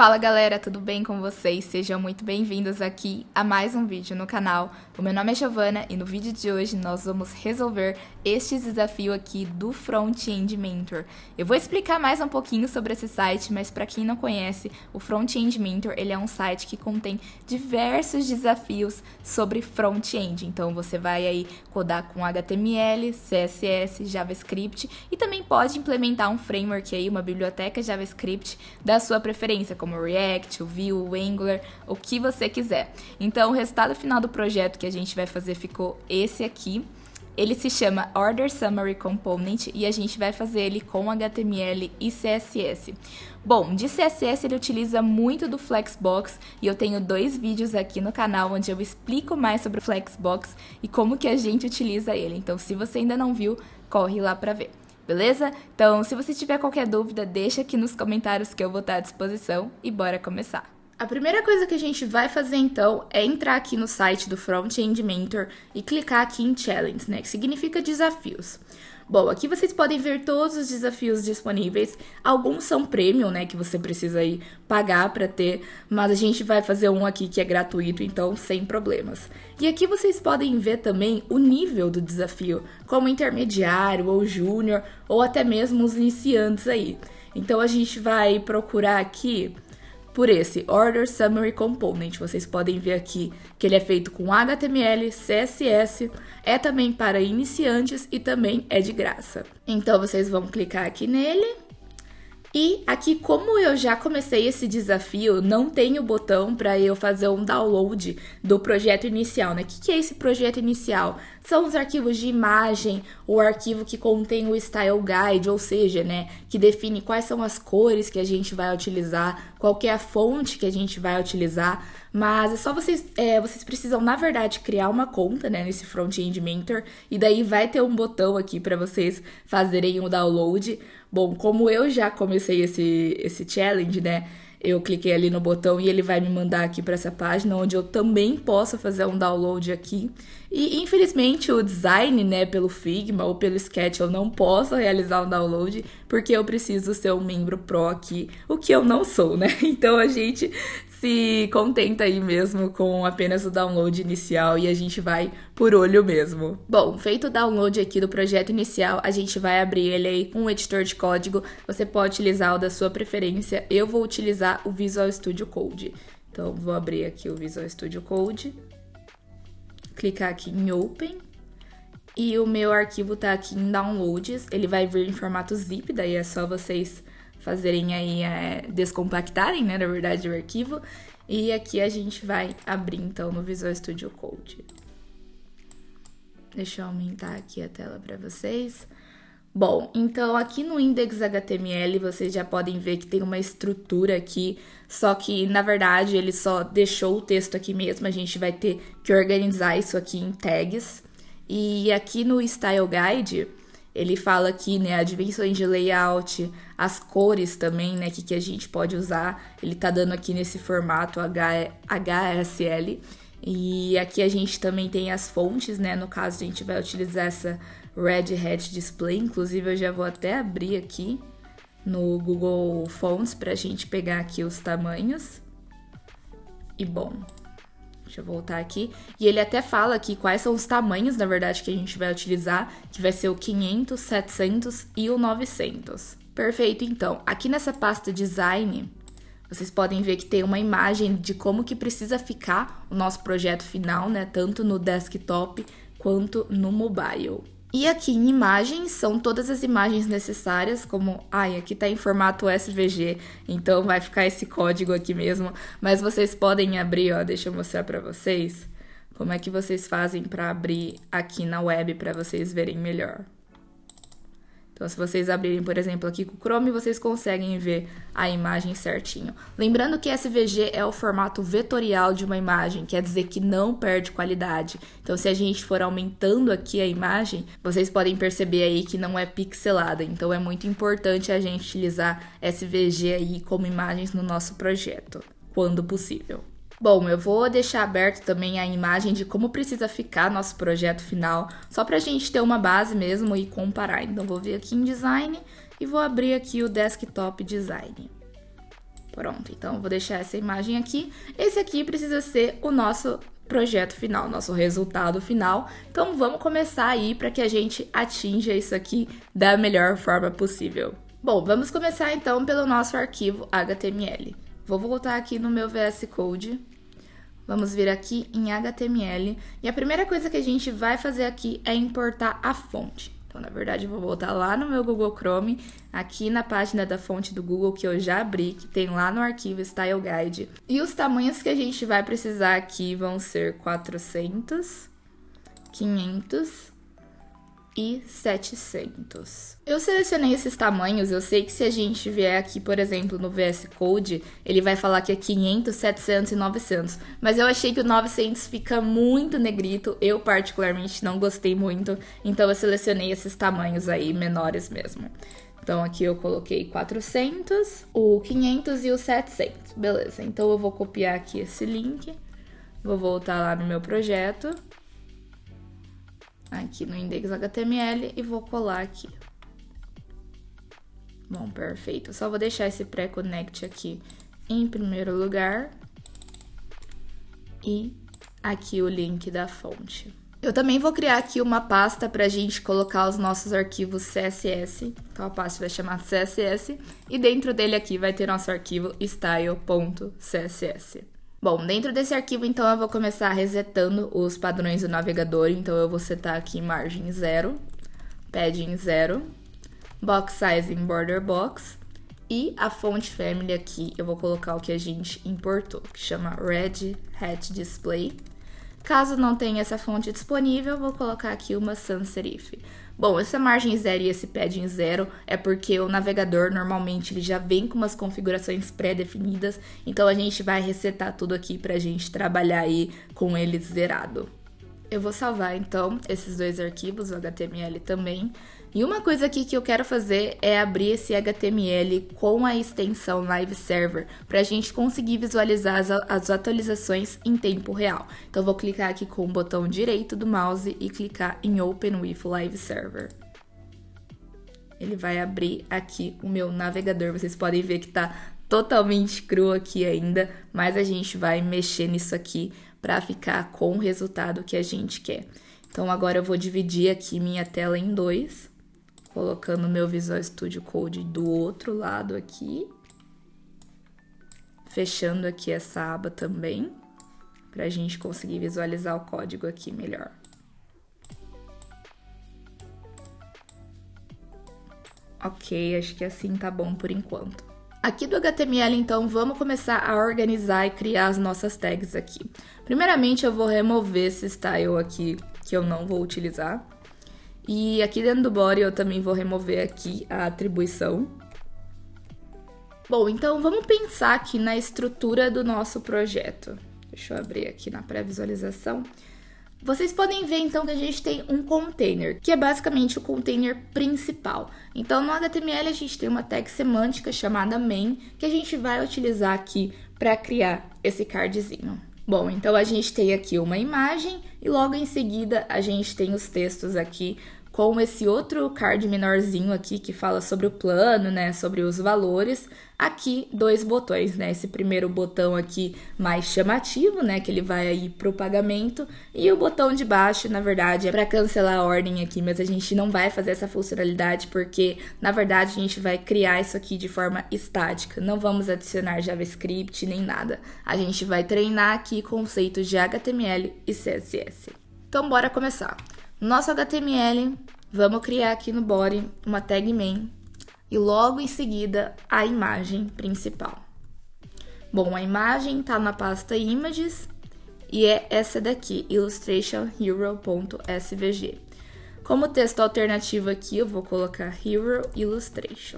Fala galera, tudo bem com vocês? Sejam muito bem-vindos aqui a mais um vídeo no canal. O meu nome é Giovana e no vídeo de hoje nós vamos resolver este desafio aqui do Front-End Mentor. Eu vou explicar mais um pouquinho sobre esse site, mas para quem não conhece, o Front-End Mentor ele é um site que contém diversos desafios sobre front-end. Então você vai aí codar com HTML, CSS, JavaScript e também pode implementar um framework aí, uma biblioteca JavaScript da sua preferência, como o React, o Vue, o Angular, o que você quiser. Então, o resultado final do projeto que a gente vai fazer ficou esse aqui. Ele se chama Order Summary Component e a gente vai fazer ele com HTML e CSS. Bom, de CSS ele utiliza muito do Flexbox e eu tenho 2 vídeos aqui no canal onde eu explico mais sobre o Flexbox e como que a gente utiliza ele. Então, se você ainda não viu, corre lá para ver. Beleza? Então, se você tiver qualquer dúvida, deixa aqui nos comentários que eu vou estar à disposição e bora começar. A primeira coisa que a gente vai fazer, então, é entrar aqui no site do Front-End Mentor e clicar aqui em Challenge, né? Que significa desafios. Bom, aqui vocês podem ver todos os desafios disponíveis. Alguns são premium, né? Que você precisa aí pagar para ter, mas a gente vai fazer um aqui que é gratuito, então sem problemas. E aqui vocês podem ver também o nível do desafio, como intermediário ou júnior, ou até mesmo os iniciantes aí. Então a gente vai procurar aqui por esse Order Summary Component. Vocês podem ver aqui que ele é feito com HTML, CSS, é também para iniciantes e também é de graça. Então vocês vão clicar aqui nele. E aqui, como eu já comecei esse desafio, não tem o botão para eu fazer um download do projeto inicial, né? O que é esse projeto inicial? São os arquivos de imagem, o arquivo que contém o Style Guide, ou seja, né? Que define quais são as cores que a gente vai utilizar, qual que é a fonte que a gente vai utilizar. Mas é só vocês precisam, na verdade, criar uma conta, né, nesse Front-End Mentor, e daí vai ter um botão aqui para vocês fazerem o download. Bom, como eu já comecei esse challenge, né, eu cliquei ali no botão e ele vai me mandar aqui para essa página, onde eu também posso fazer um download aqui. E, infelizmente, o design, né, pelo Figma ou pelo Sketch, eu não posso realizar um download, porque eu preciso ser um membro pro aqui, o que eu não sou, né? Então, a gente se contenta aí mesmo com apenas o download inicial e a gente vai por olho mesmo. Bom, feito o download aqui do projeto inicial, a gente vai abrir ele aí com um editor de código. Você pode utilizar o da sua preferência. Eu vou utilizar o Visual Studio Code. Então, vou abrir aqui o Visual Studio Code, clicar aqui em Open. E o meu arquivo tá aqui em Downloads. Ele vai vir em formato zip, daí é só vocês fazerem aí, descompactarem, né, na verdade, o arquivo. E aqui a gente vai abrir, então, no Visual Studio Code. Deixa eu aumentar aqui a tela para vocês. Bom, então aqui no index.html vocês já podem ver que tem uma estrutura aqui, só que, na verdade, ele só deixou o texto aqui mesmo. A gente vai ter que organizar isso aqui em tags. E aqui no Style Guide, ele fala aqui, né, as dimensões de layout, as cores também, né, que a gente pode usar. Ele tá dando aqui nesse formato HSL. E aqui a gente também tem as fontes, né, no caso a gente vai utilizar essa Red Hat Display. Inclusive eu já vou até abrir aqui no Google Fonts pra gente pegar aqui os tamanhos. E bom, deixa eu voltar aqui. E ele até fala aqui quais são os tamanhos, na verdade, que a gente vai utilizar, que vai ser o 500, 700 e o 900. Perfeito, então. Aqui nessa pasta Design, vocês podem ver que tem uma imagem de como que precisa ficar o nosso projeto final, né? Tanto no desktop quanto no mobile. E aqui em imagens, são todas as imagens necessárias, como... aqui tá em formato SVG, então vai ficar esse código aqui mesmo. Mas vocês podem abrir, ó, deixa eu mostrar pra vocês como é que vocês fazem pra abrir aqui na web pra vocês verem melhor. Então, se vocês abrirem, por exemplo, aqui com o Chrome, vocês conseguem ver a imagem certinho. Lembrando que SVG é o formato vetorial de uma imagem, quer dizer que não perde qualidade. Então, se a gente for aumentando aqui a imagem, vocês podem perceber aí que não é pixelada. Então, é muito importante a gente utilizar SVG aí como imagens no nosso projeto, quando possível. Bom, eu vou deixar aberto também a imagem de como precisa ficar nosso projeto final, só para a gente ter uma base mesmo e comparar. Então, vou vir aqui em Design e vou abrir aqui o Desktop Design. Pronto, então eu vou deixar essa imagem aqui. Esse aqui precisa ser o nosso projeto final, nosso resultado final. Então vamos começar aí para que a gente atinja isso aqui da melhor forma possível. Bom, vamos começar então pelo nosso arquivo HTML. Vou voltar aqui no meu VS Code. Vamos vir aqui em HTML. E a primeira coisa que a gente vai fazer aqui é importar a fonte. Então, na verdade, eu vou voltar lá no meu Google Chrome, aqui na página da fonte do Google que eu já abri, que tem lá no arquivo Style Guide. E os tamanhos que a gente vai precisar aqui vão ser 400, 500 e 700. Eu selecionei esses tamanhos, eu sei que se a gente vier aqui, por exemplo, no VS Code, ele vai falar que é 500, 700 e 900, mas eu achei que o 900 fica muito negrito, eu particularmente não gostei muito, então eu selecionei esses tamanhos aí menores mesmo. Então aqui eu coloquei 400, o 500 e o 700, beleza. Então eu vou copiar aqui esse link, vou voltar lá no meu projeto, aqui no index.html e vou colar aqui. Bom, perfeito. Só vou deixar esse pré-connect aqui em primeiro lugar. E aqui o link da fonte. Eu também vou criar aqui uma pasta para a gente colocar os nossos arquivos CSS. Então a pasta vai chamar CSS e dentro dele aqui vai ter nosso arquivo style.css. Bom, dentro desse arquivo, então, eu vou começar resetando os padrões do navegador. Então, eu vou setar aqui margem 0, padding 0, box size em border box e a font family aqui, eu vou colocar o que a gente importou, que chama Red Hat Display. Caso não tenha essa fonte disponível, eu vou colocar aqui uma sans serif. Bom, essa margem 0 e esse padding 0 é porque o navegador normalmente ele já vem com umas configurações pré-definidas, então a gente vai resetar tudo aqui pra gente trabalhar aí com ele zerado. Eu vou salvar então esses dois arquivos, o HTML também. E uma coisa aqui que eu quero fazer é abrir esse HTML com a extensão Live Server para a gente conseguir visualizar as atualizações em tempo real. Então eu vou clicar aqui com o botão direito do mouse e clicar em Open with Live Server. Ele vai abrir aqui o meu navegador, vocês podem ver que está totalmente cru aqui ainda, mas a gente vai mexer nisso aqui para ficar com o resultado que a gente quer. Então agora eu vou dividir aqui minha tela em dois, colocando o meu Visual Studio Code do outro lado aqui, fechando aqui essa aba também, para a gente conseguir visualizar o código aqui melhor. Ok, acho que assim tá bom por enquanto. Aqui do HTML, então, vamos começar a organizar e criar as nossas tags aqui. Primeiramente, eu vou remover esse style aqui, que eu não vou utilizar. E aqui dentro do body, eu também vou remover aqui a atribuição. Bom, então, vamos pensar aqui na estrutura do nosso projeto. Deixa eu abrir aqui na pré-visualização. Vocês podem ver, então, que a gente tem um container, que é basicamente o container principal. Então, no HTML, a gente tem uma tag semântica chamada main, que a gente vai utilizar aqui para criar esse cardzinho. Bom, então a gente tem aqui uma imagem e logo em seguida a gente tem os textos aqui com esse outro card menorzinho aqui que fala sobre o plano, né, sobre os valores. Aqui, dois botões, né, esse primeiro botão aqui mais chamativo, né, que ele vai aí pro pagamento, e o botão de baixo, na verdade, é para cancelar a ordem aqui, mas a gente não vai fazer essa funcionalidade porque, na verdade, a gente vai criar isso aqui de forma estática, não vamos adicionar JavaScript nem nada. A gente vai treinar aqui conceitos de HTML e CSS. Então, bora começar. No nosso HTML, vamos criar aqui no body uma tag main e logo em seguida a imagem principal. Bom, a imagem está na pasta images e é essa daqui, illustrationhero.svg. Como texto alternativo aqui, eu vou colocar Hero Illustration.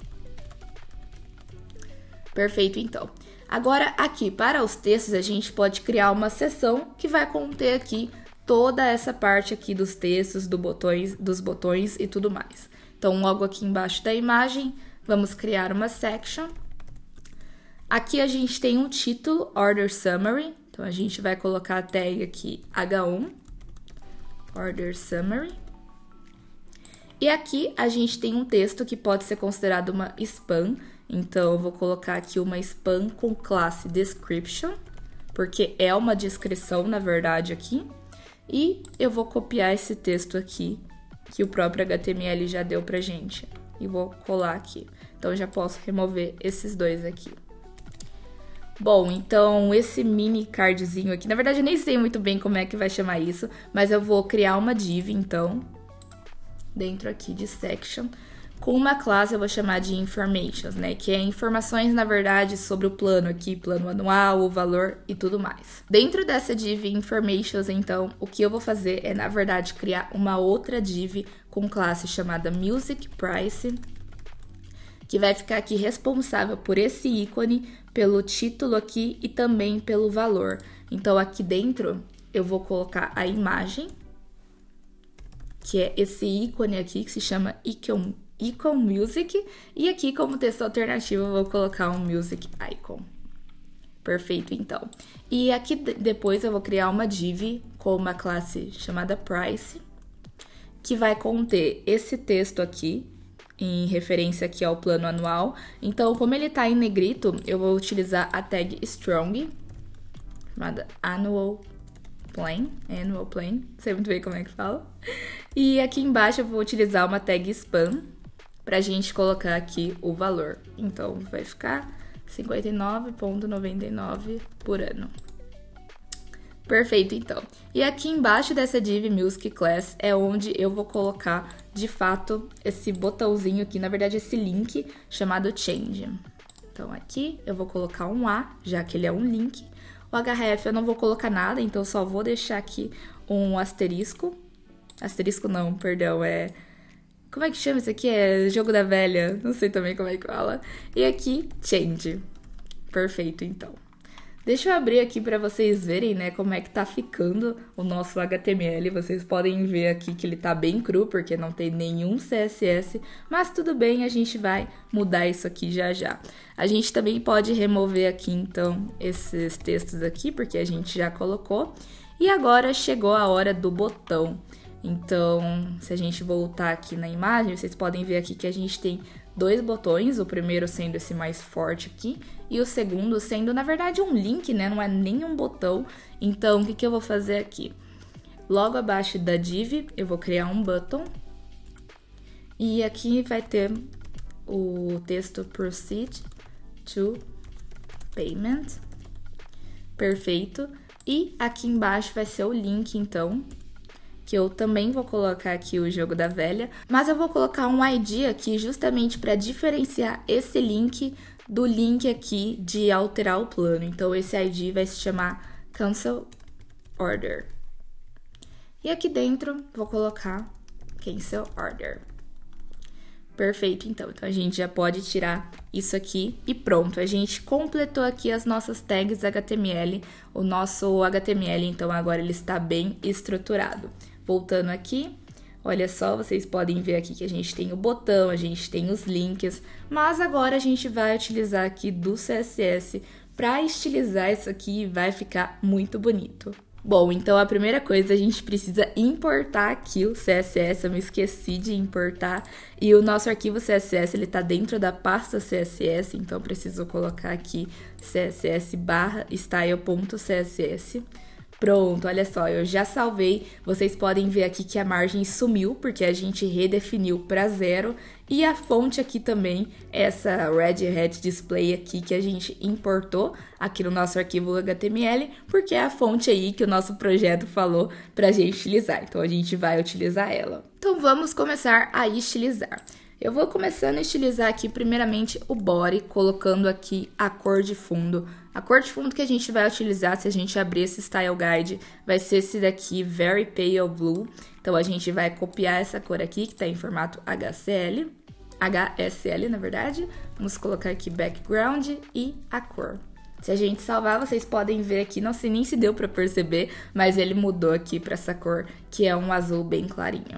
Perfeito, então. Agora, aqui, para os textos, a gente pode criar uma seção que vai conter aqui toda essa parte aqui dos textos, dos botões e tudo mais. Então, logo aqui embaixo da imagem, vamos criar uma section. Aqui a gente tem um título, Order Summary. Então, a gente vai colocar a tag aqui H1, Order Summary. E aqui a gente tem um texto que pode ser considerado uma spam. Então, eu vou colocar aqui uma span com classe description, porque é uma descrição, na verdade, aqui. E eu vou copiar esse texto aqui, que o próprio HTML já deu pra gente. E vou colar aqui. Então, eu já posso remover esses dois aqui. Bom, então esse mini cardzinho aqui, na verdade eu nem sei muito bem como é que vai chamar isso, mas eu vou criar uma div, então, dentro aqui de section, com uma classe eu vou chamar de informations, né, que é informações, na verdade, sobre o plano aqui, plano anual, o valor e tudo mais. Dentro dessa div informations, então, o que eu vou fazer é, na verdade, criar uma outra div com classe chamada music price, que vai ficar aqui responsável por esse ícone, pelo título aqui e também pelo valor. Então, aqui dentro, eu vou colocar a imagem, que é esse ícone aqui, que se chama Icon Music. E aqui, como texto alternativo, eu vou colocar um Music Icon. Perfeito, então. E aqui depois eu vou criar uma div com uma classe chamada Price, que vai conter esse texto aqui, em referência aqui ao plano anual. Então, como ele tá em negrito, eu vou utilizar a tag strong, chamada annual plain, não sei muito bem como é que fala. E aqui embaixo eu vou utilizar uma tag span, pra gente colocar aqui o valor. Então, vai ficar 59,99 por ano. Perfeito, então. E aqui embaixo dessa div music class é onde eu vou colocar, de fato, esse botãozinho aqui, na verdade, esse link chamado change. Então, aqui eu vou colocar um A, já que ele é um link. O href eu não vou colocar nada, então só vou deixar aqui um asterisco. Asterisco não, perdão, como é que chama isso aqui? É jogo da velha, não sei também como é que fala. E aqui, change. Perfeito, então. Deixa eu abrir aqui para vocês verem, né, como é que tá ficando o nosso HTML. Vocês podem ver aqui que ele tá bem cru, porque não tem nenhum CSS, mas tudo bem, a gente vai mudar isso aqui já já. A gente também pode remover aqui, então, esses textos aqui, porque a gente já colocou. E agora chegou a hora do botão. Então, se a gente voltar aqui na imagem, vocês podem ver aqui que a gente tem dois botões, o primeiro sendo esse mais forte aqui, e o segundo sendo, na verdade, um link, né? Não é nem um botão. Então, o que eu vou fazer aqui? Logo abaixo da div, eu vou criar um button. E aqui vai ter o texto Proceed to Payment. Perfeito. E aqui embaixo vai ser o link, então, que eu também vou colocar aqui o jogo da velha, mas eu vou colocar um ID aqui justamente para diferenciar esse link do link aqui de alterar o plano. Então, esse ID vai se chamar Cancel Order. E aqui dentro, vou colocar Cancel Order. Perfeito, então. Então, a gente já pode tirar isso aqui e pronto. A gente completou aqui as nossas tags HTML. O nosso HTML, então, agora ele está bem estruturado. Voltando aqui, olha só, vocês podem ver aqui que a gente tem o botão, a gente tem os links, mas agora a gente vai utilizar aqui do CSS para estilizar isso aqui e vai ficar muito bonito. Bom, então a primeira coisa, a gente precisa importar aqui o CSS, eu me esqueci de importar, e o nosso arquivo CSS, ele tá dentro da pasta CSS, então eu preciso colocar aqui css/style.css. Pronto, olha só, eu já salvei. Vocês podem ver aqui que a margem sumiu, porque a gente redefiniu para 0. E a fonte aqui também, essa Red Hat Display aqui que a gente importou aqui no nosso arquivo HTML, porque é a fonte aí que o nosso projeto falou pra gente utilizar. Então, a gente vai utilizar ela. Então, vamos começar a estilizar. Eu vou começando a estilizar aqui, primeiramente, o body, colocando aqui a cor de fundo. A cor de fundo que a gente vai utilizar, se a gente abrir esse Style Guide, vai ser esse daqui, Very Pale Blue. Então, a gente vai copiar essa cor aqui, que está em formato HSL, na verdade. Vamos colocar aqui Background e a cor. Se a gente salvar, vocês podem ver aqui, não sei nem se deu para perceber, mas ele mudou aqui para essa cor, que é um azul bem clarinho.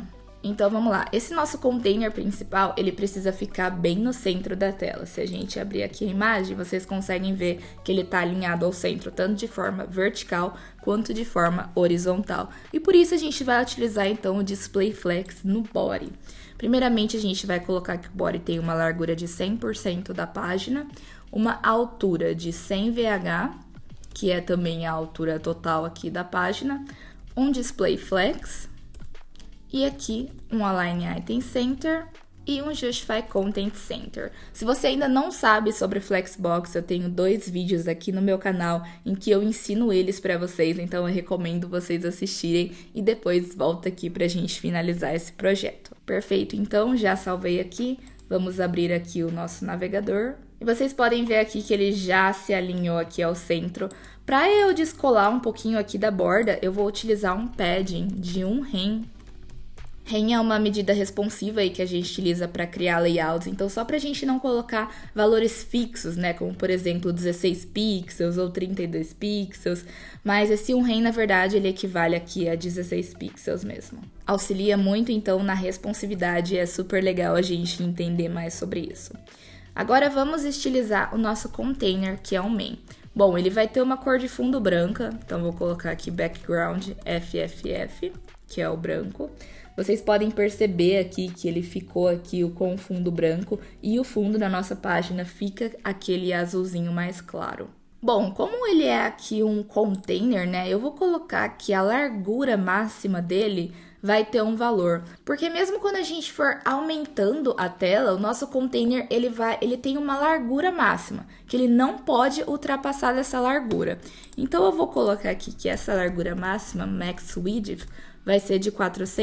Então, vamos lá. Esse nosso container principal, ele precisa ficar bem no centro da tela. Se a gente abrir aqui a imagem, vocês conseguem ver que ele está alinhado ao centro, tanto de forma vertical quanto de forma horizontal. E por isso a gente vai utilizar, então, o Display Flex no body. Primeiramente, a gente vai colocar que o body tem uma largura de 100% da página, uma altura de 100 VH, que é também a altura total aqui da página, um Display Flex, e aqui um Align Item Center e um Justify Content Center. Se você ainda não sabe sobre Flexbox, eu tenho 2 vídeos aqui no meu canal em que eu ensino eles para vocês, então eu recomendo vocês assistirem e depois volta aqui pra gente finalizar esse projeto. Perfeito, então já salvei aqui, vamos abrir aqui o nosso navegador. E vocês podem ver aqui que ele já se alinhou aqui ao centro. Para eu descolar um pouquinho aqui da borda, eu vou utilizar um padding de 1 rem. Rem é uma medida responsiva aí que a gente utiliza para criar layouts, então só para a gente não colocar valores fixos, né, como por exemplo 16 pixels ou 32 pixels, mas esse 1 rem na verdade ele equivale aqui a 16 pixels mesmo. Auxilia muito então na responsividade e é super legal a gente entender mais sobre isso. Agora vamos estilizar o nosso container, que é um main. Bom, ele vai ter uma cor de fundo branca, então vou colocar aqui background FFF, que é o branco. Vocês podem perceber aqui que ele ficou aqui com o fundo branco e o fundo da nossa página fica aquele azulzinho mais claro. Bom, como ele é aqui um container, né, eu vou colocar que a largura máxima dele vai ter um valor, porque mesmo quando a gente for aumentando a tela, o nosso container ele tem uma largura máxima, que ele não pode ultrapassar essa largura. Então eu vou colocar aqui que essa largura máxima, max width, vai ser de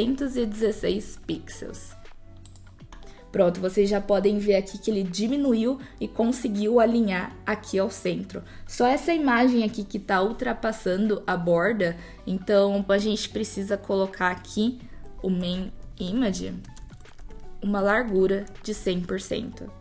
416 pixels. Pronto, vocês já podem ver aqui que ele diminuiu e conseguiu alinhar aqui ao centro. Só essa imagem aqui que está ultrapassando a borda, então a gente precisa colocar aqui o main image, uma largura de 100%.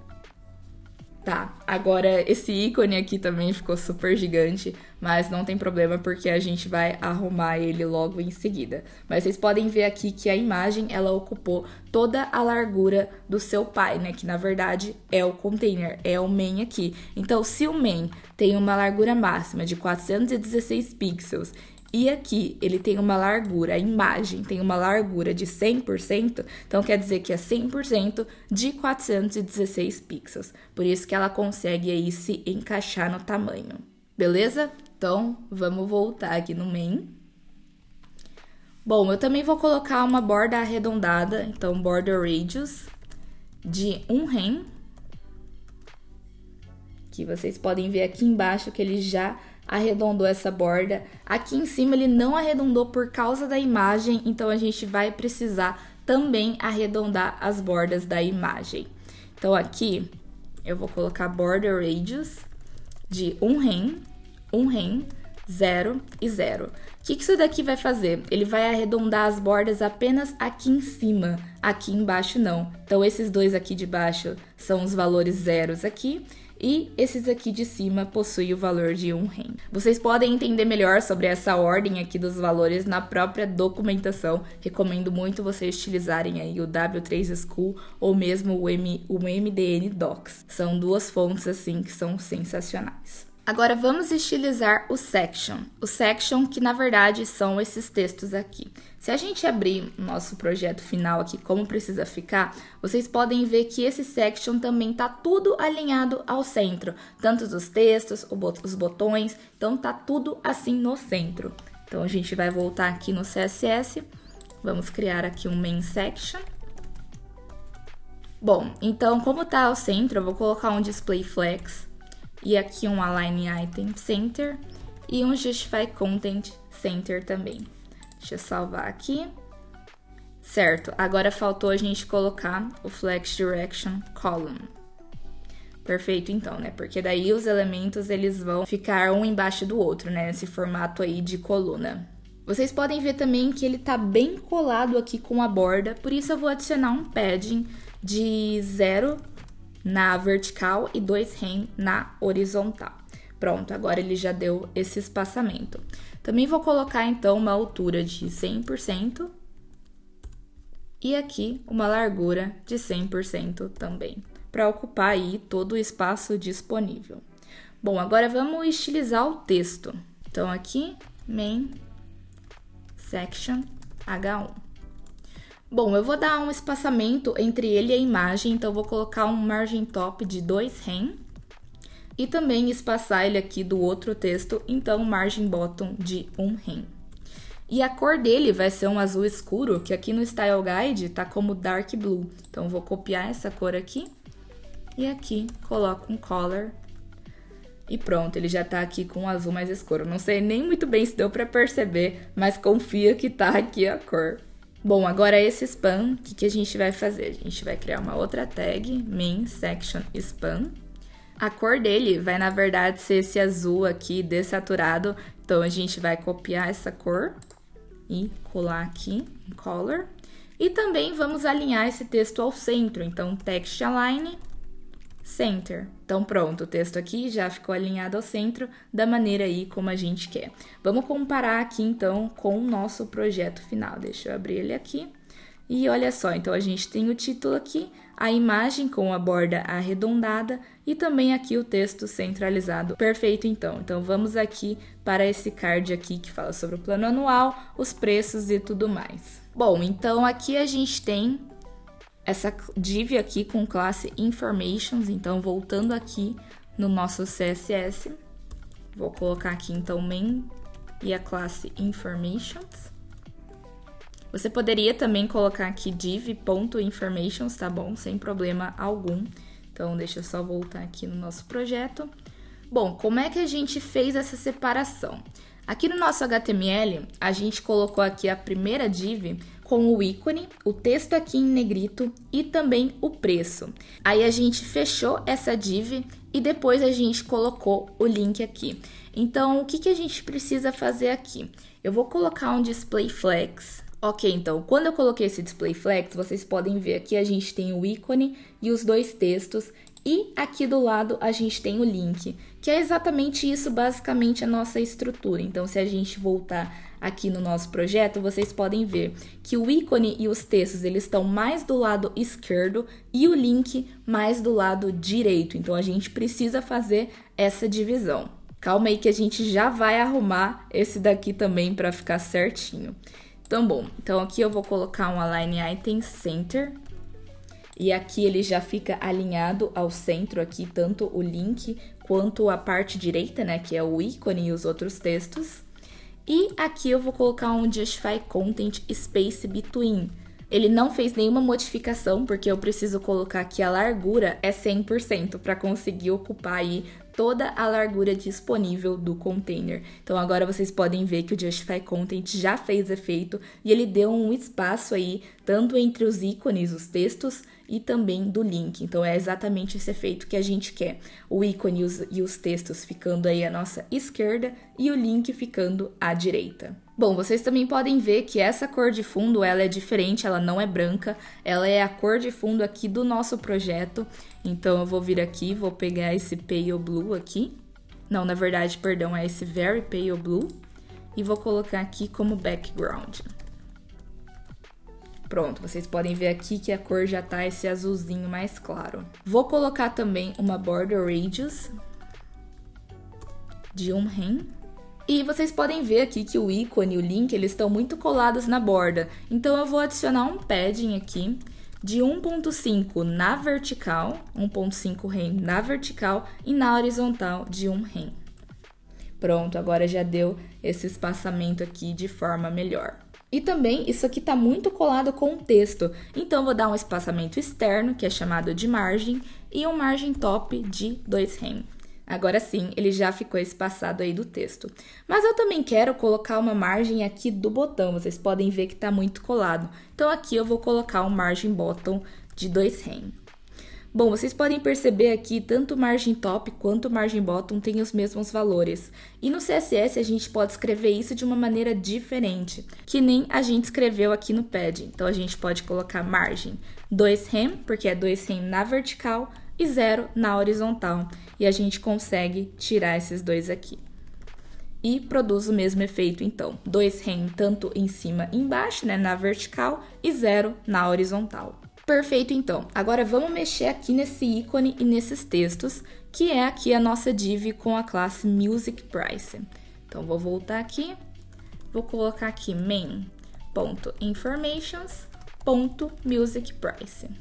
Tá, agora esse ícone aqui também ficou super gigante, mas não tem problema porque a gente vai arrumar ele logo em seguida. Mas vocês podem ver aqui que a imagem, ela ocupou toda a largura do seu pai, né? Que na verdade é o container, é o main aqui. Então, se o main tem uma largura máxima de 416 pixels e aqui ele tem uma largura, a imagem tem uma largura de 100%, então quer dizer que é 100% de 416 pixels. Por isso que ela consegue aí se encaixar no tamanho. Beleza? Então, vamos voltar aqui no main. Bom, eu também vou colocar uma borda arredondada, então border radius de 1 rem. Que vocês podem ver aqui embaixo que ele já arredondou essa borda. Aqui em cima ele não arredondou por causa da imagem, então a gente vai precisar também arredondar as bordas da imagem. Então aqui eu vou colocar border radius de 1 rem, 0 e 0. O que isso daqui vai fazer? Ele vai arredondar as bordas apenas aqui em cima, aqui embaixo não. Então esses dois aqui de baixo são os valores zeros aqui, e esses aqui de cima possuem o valor de 1 rem. Vocês podem entender melhor sobre essa ordem aqui dos valores na própria documentação. Recomendo muito vocês utilizarem aí o W3 School ou mesmo o MDN Docs. São 2 fontes assim que são sensacionais. Agora vamos estilizar o section. O section que na verdade são esses textos aqui. Se a gente abrir o nosso projeto final aqui, como precisa ficar, vocês podem ver que esse section também tá tudo alinhado ao centro. Tanto os textos, os botões, então tá tudo assim no centro. Então a gente vai voltar aqui no CSS, vamos criar aqui um main section. Bom, então como tá ao centro, eu vou colocar um display flex. E aqui um Align Item Center e um Justify Content Center também. Deixa eu salvar aqui. Certo, agora faltou a gente colocar o Flex Direction Column. Perfeito então, né? Porque daí os elementos eles vão ficar um embaixo do outro, né? Nesse formato aí de coluna. Vocês podem ver também que ele tá bem colado aqui com a borda, por isso eu vou adicionar um padding de 0 na vertical e 2 rem na horizontal. Pronto, agora ele já deu esse espaçamento. Também vou colocar então uma altura de 100% E aqui uma largura de 100% também, para ocupar aí todo o espaço disponível. Bom, agora vamos estilizar o texto. Então aqui, main section H1. Bom, eu vou dar um espaçamento entre ele e a imagem, então eu vou colocar um margem top de 2 rem e também espaçar ele aqui do outro texto, então margem bottom de 1 rem. E a cor dele vai ser um azul escuro, que aqui no Style Guide tá como Dark Blue. Então, eu vou copiar essa cor aqui e aqui coloco um color. E pronto, ele já tá aqui com um azul mais escuro. Não sei nem muito bem se deu pra perceber, mas confia que tá aqui a cor. Bom, agora esse span, o que a gente vai fazer? A gente vai criar uma outra tag, main section span. A cor dele vai, na verdade, ser esse azul aqui desaturado. Então, a gente vai copiar essa cor e colar aqui em color. E também vamos alinhar esse texto ao centro. Então, text align, center. Então, pronto, o texto aqui já ficou alinhado ao centro da maneira aí como a gente quer. Vamos comparar aqui, então, com o nosso projeto final. Deixa eu abrir ele aqui. E olha só, então a gente tem o título aqui, a imagem com a borda arredondada e também aqui o texto centralizado. Perfeito, então. Então, vamos aqui para esse card aqui que fala sobre o plano anual, os preços e tudo mais. Bom, então aqui a gente tem essa div aqui com classe Informations. Então, voltando aqui no nosso CSS, vou colocar aqui, então, main e a classe Informations. Você poderia também colocar aqui div.informations, tá bom? Sem problema algum. Então, deixa eu só voltar aqui no nosso projeto. Bom, como é que a gente fez essa separação? Aqui no nosso HTML, a gente colocou aqui a primeira div com o ícone, o texto aqui em negrito e também o preço. Aí a gente fechou essa div e depois a gente colocou o link aqui. Então, o que a gente precisa fazer aqui? Eu vou colocar um display flex. Ok, então, quando eu coloquei esse display flex, vocês podem ver aqui a gente tem o ícone e os dois textos. E aqui do lado a gente tem o link, que é exatamente isso, basicamente, a nossa estrutura. Então, se a gente voltar aqui no nosso projeto, vocês podem ver que o ícone e os textos, eles estão mais do lado esquerdo e o link mais do lado direito. Então, a gente precisa fazer essa divisão. Calma aí que a gente já vai arrumar esse daqui também para ficar certinho. Então, bom, então aqui eu vou colocar um Align Item Center. E aqui ele já fica alinhado ao centro aqui, tanto o link quanto a parte direita, né, que é o ícone e os outros textos. E aqui eu vou colocar um Justify Content Space Between. Ele não fez nenhuma modificação, porque eu preciso colocar que a largura é 100% para conseguir ocupar aí toda a largura disponível do container. Então, agora vocês podem ver que o Justify Content já fez efeito e ele deu um espaço aí, tanto entre os ícones, os textos, e também do link. Então, é exatamente esse efeito que a gente quer. O ícone e os textos ficando aí à nossa esquerda e o link ficando à direita. Bom, vocês também podem ver que essa cor de fundo, ela é diferente, ela não é branca, ela é a cor de fundo aqui do nosso projeto. Então, eu vou vir aqui, vou pegar esse Pale Blue aqui. Não, na verdade, perdão, é esse Very Pale Blue. E vou colocar aqui como background. Pronto, vocês podem ver aqui que a cor já tá esse azulzinho mais claro. Vou colocar também uma border radius de 1 rem. E vocês podem ver aqui que o ícone e o link, eles estão muito colados na borda. Então, eu vou adicionar um padding aqui de 1.5 na vertical, 1.5 rem na vertical e na horizontal de 1 rem. Pronto, agora já deu esse espaçamento aqui de forma melhor. E também, isso aqui está muito colado com o texto, então vou dar um espaçamento externo, que é chamado de margem, e um margem top de 2 rem. Agora sim, ele já ficou espaçado aí do texto. Mas eu também quero colocar uma margem aqui do botão, vocês podem ver que está muito colado. Então aqui eu vou colocar um margem bottom de 2 rem. Bom, vocês podem perceber aqui, tanto margem top quanto margem bottom tem os mesmos valores. E no CSS a gente pode escrever isso de uma maneira diferente, que nem a gente escreveu aqui no padding. Então a gente pode colocar margem 2 rem, porque é 2 rem na vertical, e 0 na horizontal. E a gente consegue tirar esses dois aqui. e produz o mesmo efeito, então. 2 rem tanto em cima e embaixo, né, na vertical, e 0 na horizontal. Perfeito, então. Agora vamos mexer aqui nesse ícone e nesses textos, que é aqui a nossa div com a classe Music Price. Então, vou voltar aqui, vou colocar aqui main.informations.musicprice.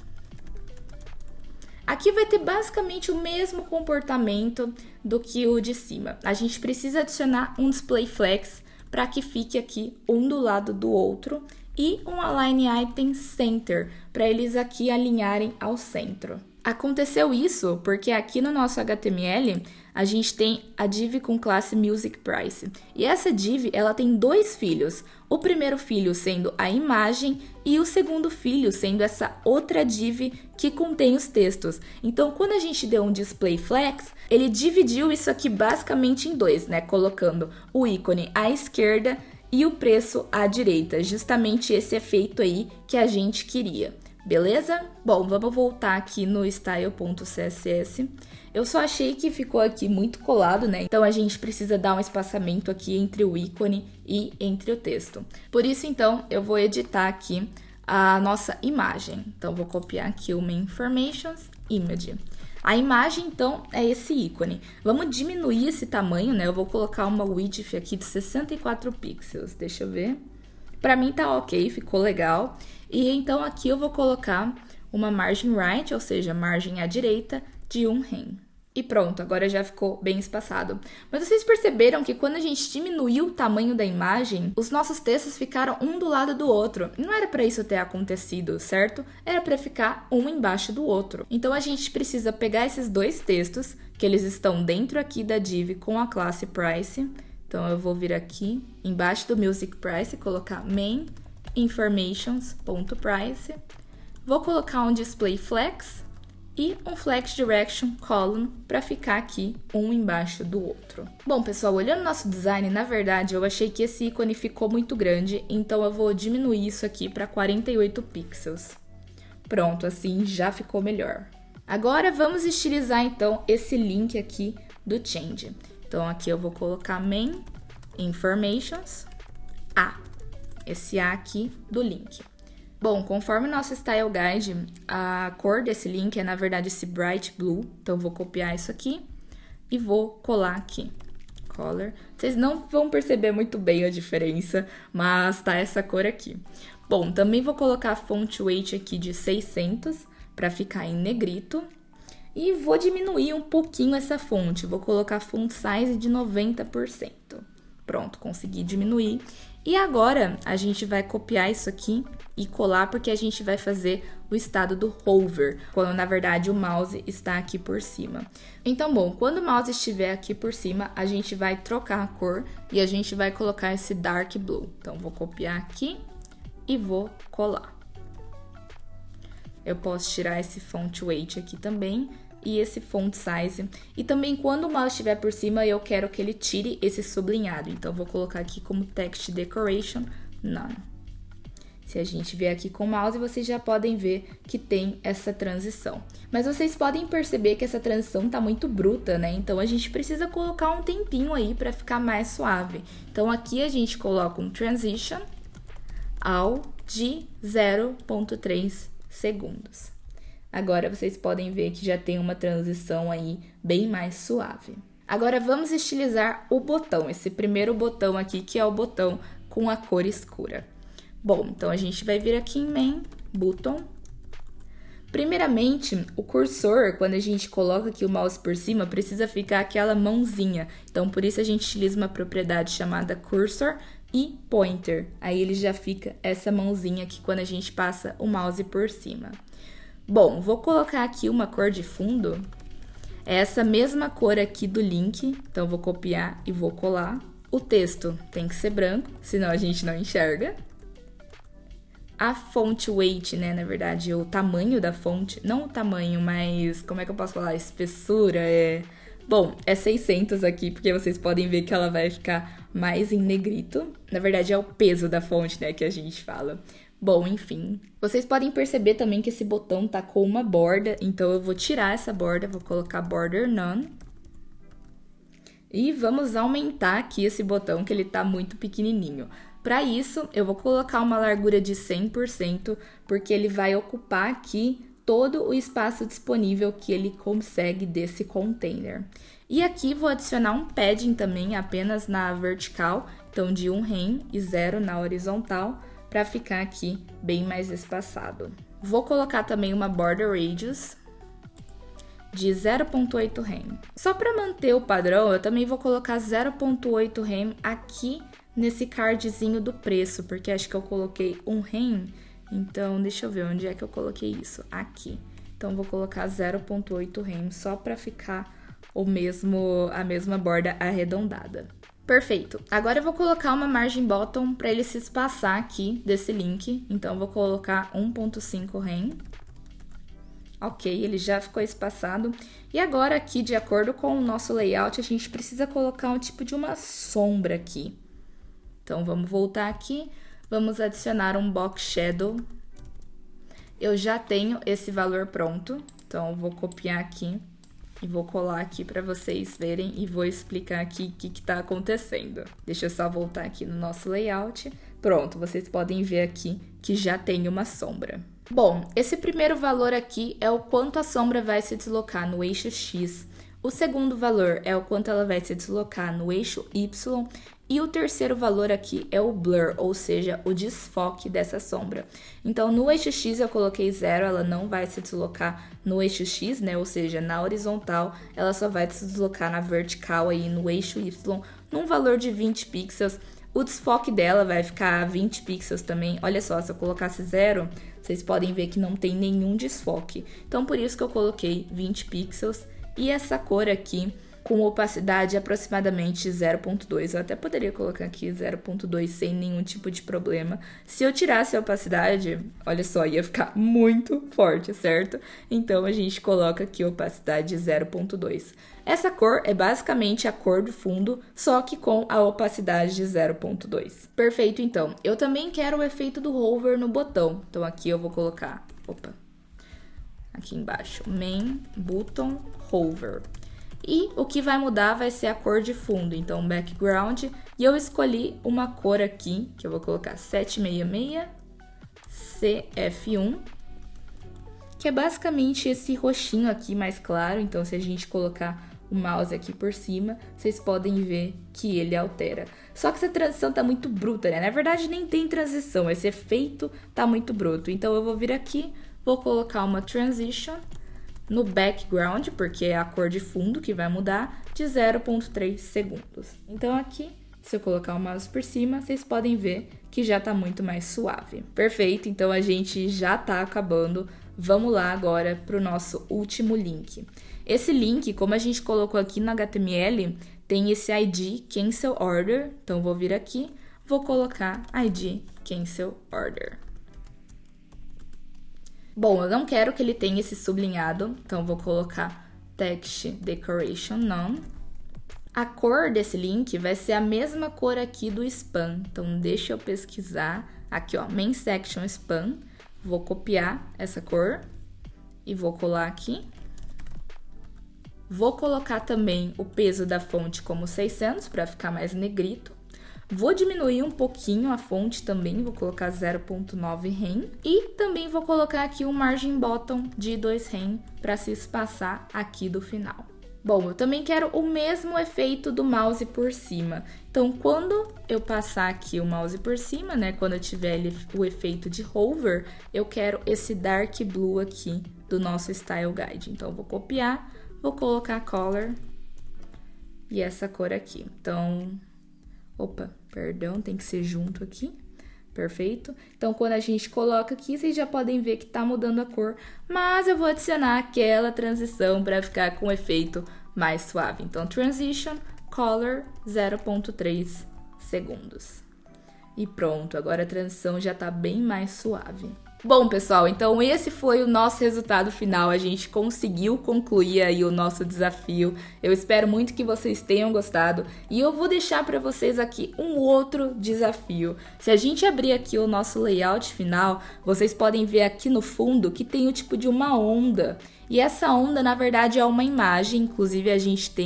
Aqui vai ter basicamente o mesmo comportamento do que o de cima. A gente precisa adicionar um display flex para que fique aqui um do lado do outro e um align item center para eles aqui alinharem ao centro. Aconteceu isso porque aqui no nosso HTML a gente tem a div com classe Music Price. E essa div ela tem 2 filhos. O primeiro filho sendo a imagem e o segundo filho sendo essa outra div que contém os textos. Então, quando a gente deu um display flex, ele dividiu isso aqui basicamente em 2, né? Colocando o ícone à esquerda e o preço à direita. Justamente esse efeito aí que a gente queria. Beleza? Bom, vamos voltar aqui no style.css. Eu só achei que ficou aqui muito colado, né? Então, a gente precisa dar um espaçamento aqui entre o ícone e entre o texto. Por isso, então, eu vou editar aqui a nossa imagem. Então, vou copiar aqui o main informations image. A imagem, então, é esse ícone. Vamos diminuir esse tamanho, né? Eu vou colocar uma width aqui de 64 pixels. Deixa eu ver. Para mim tá ok, ficou legal. E então aqui eu vou colocar uma margem right, ou seja, margem à direita de 1 rem. E pronto, agora já ficou bem espaçado. Mas vocês perceberam que quando a gente diminuiu o tamanho da imagem, os nossos textos ficaram um do lado do outro. Não era para isso ter acontecido, certo? Era para ficar um embaixo do outro. Então a gente precisa pegar esses 2 textos, que eles estão dentro aqui da div com a classe price. Então, eu vou vir aqui, embaixo do Music Price, colocar main informations.price. Vou colocar um display flex e um flex direction column para ficar aqui um embaixo do outro. Bom, pessoal, olhando nosso design, na verdade, eu achei que esse ícone ficou muito grande, então eu vou diminuir isso aqui para 48 pixels. Pronto, assim já ficou melhor. Agora, vamos estilizar, então, esse link aqui do change. Então, aqui eu vou colocar main informations A, esse A aqui do link. Bom, conforme o nosso style guide, a cor desse link é, na verdade, esse bright blue. Então, eu vou copiar isso aqui e vou colar aqui. Color. Vocês não vão perceber muito bem a diferença, mas tá essa cor aqui. Bom, também vou colocar a font weight aqui de 600 para ficar em negrito. E vou diminuir um pouquinho essa fonte, vou colocar font size de 90%. Pronto, consegui diminuir. E agora, a gente vai copiar isso aqui e colar, porque a gente vai fazer o estado do hover, quando na verdade o mouse está aqui por cima. Então, bom, quando o mouse estiver aqui por cima, a gente vai trocar a cor e a gente vai colocar esse dark blue. Então, vou copiar aqui e vou colar. Eu posso tirar esse font weight aqui também e esse font size. E também quando o mouse estiver por cima, eu quero que ele tire esse sublinhado. Então, vou colocar aqui como text decoration, none. Se a gente vier aqui com o mouse, vocês já podem ver que tem essa transição. Mas vocês podem perceber que essa transição tá muito bruta, né? Então, a gente precisa colocar um tempinho aí para ficar mais suave. Então, aqui a gente coloca um transition ao de 0,3 segundos. Agora, vocês podem ver que já tem uma transição aí bem mais suave. Agora, vamos estilizar o botão, esse primeiro botão aqui, que é o botão com a cor escura. Bom, então a gente vai vir aqui em main, button. Primeiramente, o cursor, quando a gente coloca aqui o mouse por cima, precisa ficar aquela mãozinha. Então, por isso a gente utiliza uma propriedade chamada cursor e pointer. Aí ele já fica essa mãozinha aqui quando a gente passa o mouse por cima. Bom, vou colocar aqui uma cor de fundo. É essa mesma cor aqui do link, então vou copiar e vou colar. O texto tem que ser branco, senão a gente não enxerga. A font weight, né, na verdade, o tamanho da fonte, não o tamanho, mas como é que eu posso falar? A espessura é... Bom, é 600 aqui, porque vocês podem ver que ela vai ficar mais em negrito. Na verdade, é o peso da fonte, né, que a gente fala. Bom, enfim. Vocês podem perceber também que esse botão tá com uma borda, então eu vou tirar essa borda, vou colocar border none. E vamos aumentar aqui esse botão que ele tá muito pequenininho. Para isso, eu vou colocar uma largura de 100%, porque ele vai ocupar aqui todo o espaço disponível que ele consegue desse container. E aqui vou adicionar um padding também, apenas na vertical, então de 1 rem e 0 na horizontal, para ficar aqui bem mais espaçado. Vou colocar também uma border radius de 0.8 rem. Só para manter o padrão, eu também vou colocar 0.8 rem aqui nesse cardzinho do preço, porque acho que eu coloquei 1 rem, então deixa eu ver onde é que eu coloquei isso, aqui. Então vou colocar 0.8 rem só para ficar a mesma borda arredondada. Perfeito. Agora eu vou colocar uma margem bottom para ele se espaçar aqui desse link, então eu vou colocar 1.5 rem. Ok, ele já ficou espaçado. E agora aqui, de acordo com o nosso layout, a gente precisa colocar um tipo de uma sombra aqui. Então, vamos voltar aqui, vamos adicionar um box shadow. Eu já tenho esse valor pronto, então eu vou copiar aqui e vou colar aqui para vocês verem e vou explicar aqui o que está acontecendo. Deixa eu só voltar aqui no nosso layout. Pronto, vocês podem ver aqui que já tem uma sombra. Bom, esse primeiro valor aqui é o quanto a sombra vai se deslocar no eixo X. O segundo valor é o quanto ela vai se deslocar no eixo Y. E o terceiro valor aqui é o blur, ou seja, o desfoque dessa sombra. Então, no eixo X eu coloquei 0, ela não vai se deslocar no eixo X, né? Ou seja, na horizontal, ela só vai se deslocar na vertical aí no eixo Y, num valor de 20 pixels. O desfoque dela vai ficar 20 pixels também. Olha só, se eu colocasse 0, vocês podem ver que não tem nenhum desfoque. Então, por isso que eu coloquei 20 pixels. E essa cor aqui, com opacidade aproximadamente 0.2. Eu até poderia colocar aqui 0.2 sem nenhum tipo de problema. Se eu tirasse a opacidade, olha só, ia ficar muito forte, certo? Então, a gente coloca aqui a opacidade 0.2. Essa cor é basicamente a cor do fundo, só que com a opacidade de 0.2. Perfeito, então. Eu também quero o efeito do hover no botão. Então, aqui eu vou colocar, aqui embaixo, main button hover. E o que vai mudar vai ser a cor de fundo, então background. E eu escolhi uma cor aqui, que eu vou colocar 766 CF1, que é basicamente esse roxinho aqui mais claro. Então, se a gente colocar o mouse aqui por cima, vocês podem ver que ele altera. Só que essa transição tá muito bruta, né? Na verdade, nem tem transição, esse efeito tá muito bruto. Então, eu vou vir aqui, vou colocar uma transition no background, porque é a cor de fundo que vai mudar, de 0.3 segundos. Então, aqui, se eu colocar o mouse por cima, vocês podem ver que já tá muito mais suave. Perfeito, então a gente já tá acabando. Vamos lá agora para o nosso último link. Esse link, como a gente colocou aqui no HTML, tem esse ID Cancel Order. Então, vou vir aqui, vou colocar ID Cancel Order. Bom, eu não quero que ele tenha esse sublinhado, então vou colocar Text Decoration None. A cor desse link vai ser a mesma cor aqui do spam, então deixa eu pesquisar. Aqui, ó, Main Section Spam. Vou copiar essa cor e vou colar aqui. Vou colocar também o peso da fonte como 600 para ficar mais negrito. Vou diminuir um pouquinho a fonte também, vou colocar 0.9 rem. E também vou colocar aqui um margin bottom de 2 rem para se espaçar aqui do final. Bom, eu também quero o mesmo efeito do mouse por cima. Então, quando eu passar aqui o mouse por cima, né, quando eu tiver o efeito de hover, eu quero esse dark blue aqui do nosso Style Guide. Então, eu vou copiar, vou colocar color e essa cor aqui. Então, perdão, tem que ser junto aqui. Perfeito? Então, quando a gente coloca aqui, vocês já podem ver que tá mudando a cor, mas eu vou adicionar aquela transição para ficar com um efeito mais suave. Então, Transition, Color, 0.3 segundos. E pronto, agora a transição já tá bem mais suave. Bom, pessoal, então esse foi o nosso resultado final. A gente conseguiu concluir aí o nosso desafio. Eu espero muito que vocês tenham gostado. E eu vou deixar para vocês aqui um outro desafio. Se a gente abrir aqui o nosso layout final, vocês podem ver aqui no fundo que tem o tipo de uma onda. E essa onda, na verdade, é uma imagem. Inclusive, a gente tem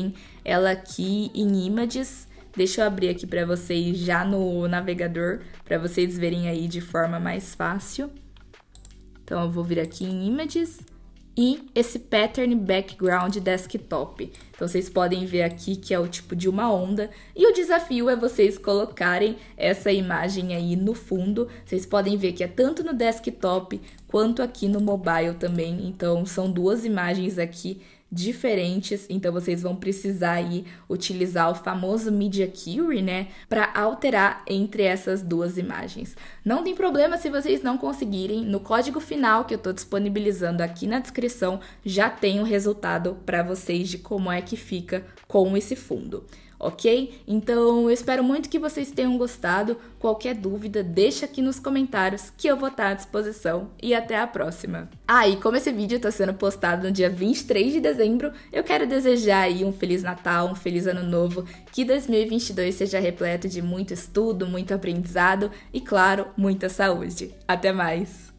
ela aqui em Images. Deixa eu abrir aqui para vocês já no navegador, para vocês verem aí de forma mais fácil. Então, eu vou vir aqui em Images e esse Pattern Background Desktop. Então, vocês podem ver aqui que é o tipo de uma onda. E o desafio é vocês colocarem essa imagem aí no fundo. Vocês podem ver que é tanto no desktop quanto aqui no mobile também. Então, são duas imagens aqui diferentes, então vocês vão precisar aí utilizar o famoso Media Query, né, para alterar entre essas duas imagens. Não tem problema se vocês não conseguirem, no código final que eu estou disponibilizando aqui na descrição, já tem o resultado para vocês de como é que fica com esse fundo. Ok? Então, eu espero muito que vocês tenham gostado. Qualquer dúvida, deixa aqui nos comentários que eu vou estar à disposição. E até a próxima! E como esse vídeo está sendo postado no dia 23 de dezembro, eu quero desejar aí um Feliz Natal, um Feliz Ano Novo, que 2022 seja repleto de muito estudo, muito aprendizado e, claro, muita saúde. Até mais!